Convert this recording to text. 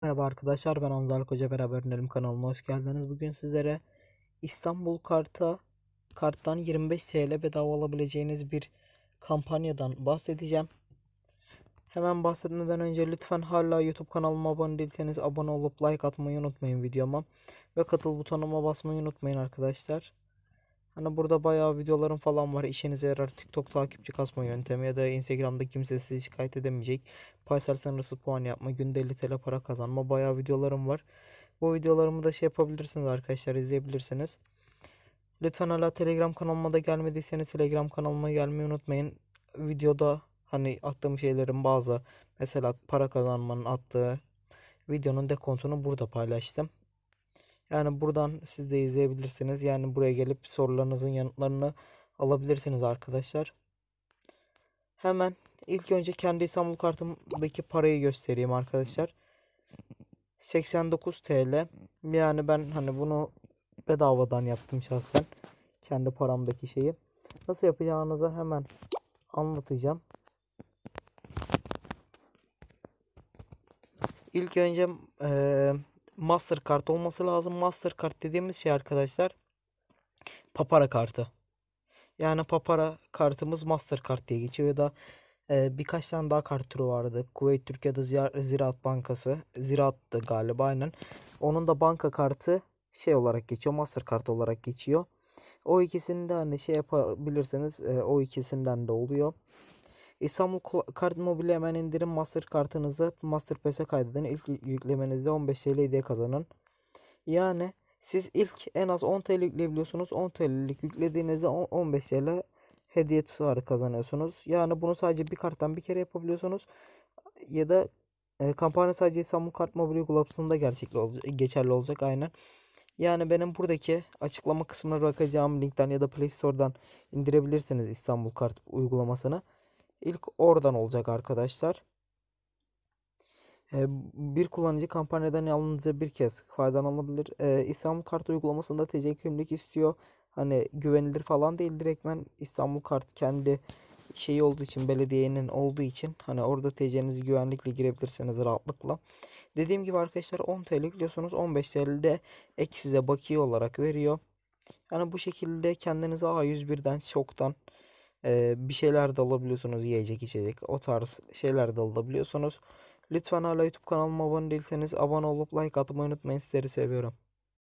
Merhaba arkadaşlar, ben Hamza Koca, beraber önerim kanalına hoş geldiniz. Bugün sizlere İstanbul karttan 25 TL bedava alabileceğiniz bir kampanyadan bahsedeceğim. Hemen bahsetmeden önce lütfen hala YouTube kanalıma abone değilseniz abone olup like atmayı unutmayın videoma. Ve katıl butonuma basmayı unutmayın arkadaşlar. Hani burada bayağı videolarım falan var. İşinize yarar TikTok takipçi kasma yöntemi ya da Instagram'da kimse sizi şikayet edemeyecek. Paysel sınırsız puan yapma, günde 50 TL para kazanma, bayağı videolarım var. Bu videolarımı da yapabilirsiniz arkadaşlar, izleyebilirsiniz. Lütfen hala Telegram kanalıma da gelmediyseniz Telegram kanalıma gelmeyi unutmayın. Videoda hani attığım şeylerin bazı, mesela para kazanmanın attığı videonun dekontunu burada paylaştım. Yani buradan siz de izleyebilirsiniz. Yani buraya gelip sorularınızın yanıtlarını alabilirsiniz arkadaşlar. Hemen ilk önce kendi İstanbul kartımdaki parayı göstereyim arkadaşlar. 89 TL. Yani ben hani bunu bedavadan yaptım şahsen. Kendi paramdaki şeyi. Nasıl yapacağınızı hemen anlatacağım. İlk önce Mastercard olması lazım. Mastercard dediğimiz şey arkadaşlar, papara kartı. Yani papara kartımız Mastercard diye geçiyor ya da birkaç tane daha kart türü vardı. Kuveyt Türkiye'de Ziraat Bankası. Ziraat'tı galiba, aynen. Onun da banka kartı şey olarak geçiyor. Mastercard olarak geçiyor. O ikisini de hani şey yapabilirseniz o ikisinden de oluyor. İstanbul Kart Mobil'e hemen indirin. Mastercard'ınızı Masterpass'e kaydedin. İlk yüklemenizde 15 TL hediye kazanın. Yani siz ilk en az 10 TL yükleyebiliyorsunuz. 10 TL'lik yüklediğinizde 15 TL hediye tutarı kazanıyorsunuz. Yani bunu sadece bir karttan bir kere yapabiliyorsunuz. Ya da kampanya sadece İstanbul Kart Mobil uygulamasında geçerli olacak aynen. Yani benim buradaki açıklama kısmına bırakacağım linkten ya da Play Store'dan indirebilirsiniz İstanbul Kart uygulamasını. İlk oradan olacak arkadaşlar. Bir kullanıcı kampanyadan yalnızca bir kez faydalanabilir. İstanbul Kart uygulamasında TC kimlik istiyor. Hani güvenilir falan değil, direktmen İstanbul Kart kendi şeyi olduğu için, belediyenin olduğu için hani orada TC'nizi güvenlikle girebilirsiniz rahatlıkla. Dediğim gibi arkadaşlar, 10 TL yüklüyorsunuz, 15 TL de ek size bakiye olarak veriyor. Yani bu şekilde kendinize A101'den çoktan bir şeyler de alabiliyorsunuz, yiyecek içecek, o tarz şeyler de alabiliyorsunuz. Lütfen hala YouTube kanalıma abone değilseniz abone olup like atmayı unutmayın. Sizleri seviyorum.